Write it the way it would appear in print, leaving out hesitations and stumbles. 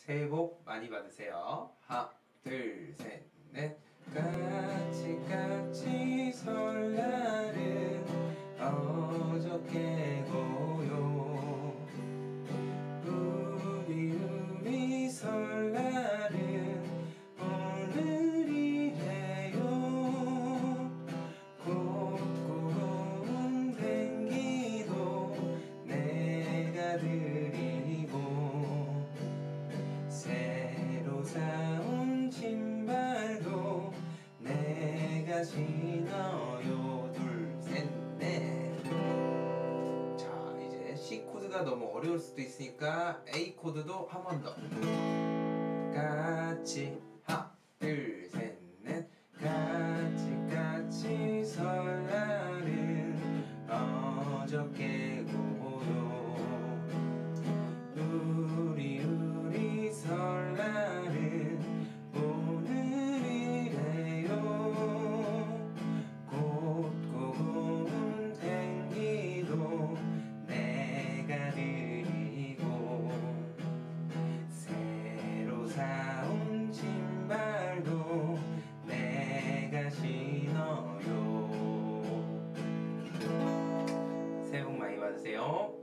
새해 복 많이 받으세요. 하나, 둘, 셋, 넷. 까치 설날은 어저께고요. 우리 설날은 오늘이래요. 꽃고운 댕기도 내가 드리고 새로 사온 신발도 내가 신어요. 둘, 셋, 넷. 자, 이제 C 코드가 너무 어려울 수도 있으니까 A 코드도 한 번 더. 같이 하나, 둘, 셋, 넷. 까치 설날은 어저께고요. 우리 설날은 오늘이래요. 꽃고운 댕기도 내가 드리고 새로 사온 신발도 내가 신어요. 새해 복 많이 받으세요.